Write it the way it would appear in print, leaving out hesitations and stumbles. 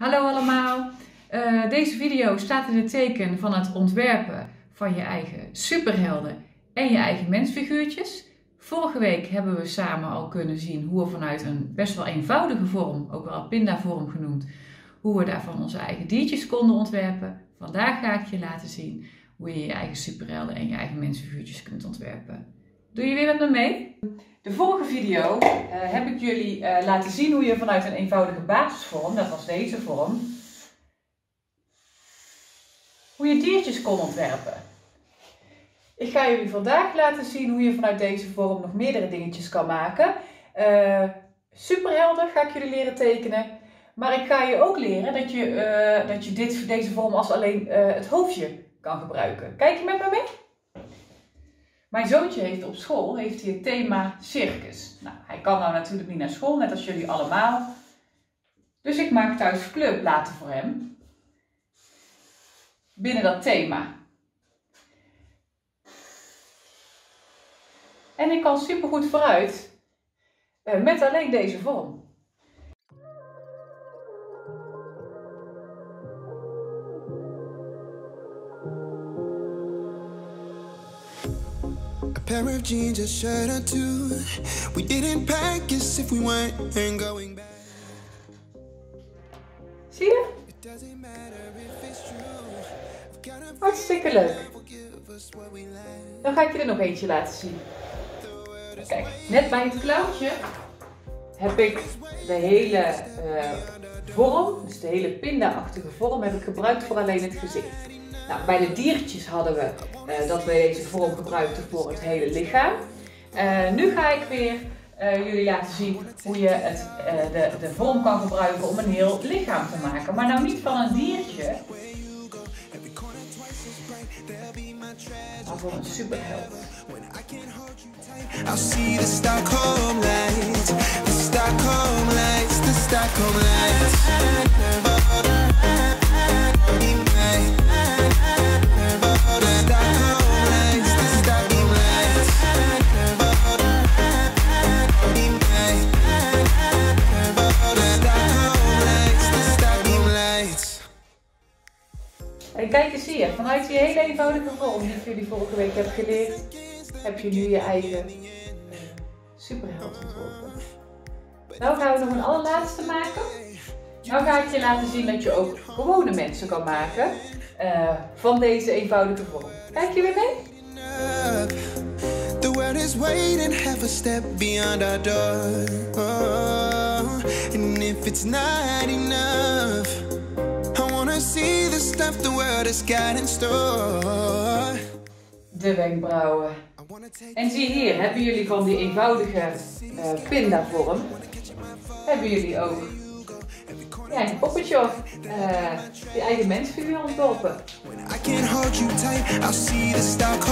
Hallo allemaal! Deze video staat in het teken van het ontwerpen van je eigen superhelden en je eigen mensfiguurtjes. Vorige week hebben we samen al kunnen zien hoe we vanuit een best wel eenvoudige vorm, ook wel pindavorm genoemd, hoe we daarvan onze eigen diertjes konden ontwerpen. Vandaag ga ik je laten zien hoe je je eigen superhelden en je eigen mensfiguurtjes kunt ontwerpen. Doe je weer met me mee? De vorige video heb ik jullie laten zien hoe je vanuit een eenvoudige basisvorm, dat was deze vorm, hoe je diertjes kon ontwerpen. Ik ga jullie vandaag laten zien hoe je vanuit deze vorm nog meerdere dingetjes kan maken. Superhelden ga ik jullie leren tekenen, maar ik ga je ook leren dat je deze vorm als alleen het hoofdje kan gebruiken. Kijk je met me mee? Mijn zoontje heeft op school het thema circus. Nou, hij kan nou natuurlijk niet naar school, net als jullie allemaal. Dus ik maak thuis kleurplaten voor hem. Binnen dat thema. En ik kan supergoed vooruit met alleen deze vorm. Pair of jeans, a shirt or two. We didn't pack as if we weren't going back. Zie je? Hartstikke leuk. Dan ga ik je er nog eentje laten zien. Kijk, net bij het klauwtje heb ik de hele vorm, dus de hele pinda-achtige vorm, heb ik gebruikt voor alleen het gezicht. Nou, bij de diertjes hadden we dat we deze vorm gebruikten voor het hele lichaam. Nu ga ik weer jullie laten zien hoe je de vorm kan gebruiken om een heel lichaam te maken. Maar nou niet van een diertje, maar voor een superheld. I'll see the Stockholm lights, the Stockholm lights, the Stockholm lights. En kijk eens hier, vanuit die hele eenvoudige vorm die ik jullie vorige week heb geleerd, heb je nu je eigen superheld ontworpen. Nou gaan we nog een allerlaatste maken. Nou ga ik je laten zien dat je ook gewone mensen kan maken van deze eenvoudige vorm. Kijk je weer mee? The world is waiting, have a step beyond our door. Oh, and if it's not enough, I wanna see the stuff the world has got in store. De wenkbrauwen. En zie hier, hebben jullie van die eenvoudige pindavorm, hebben jullie ook een poppetje of je eigen mensfiguur ontworpen. I can't hold you tight, I'll see the Stockholm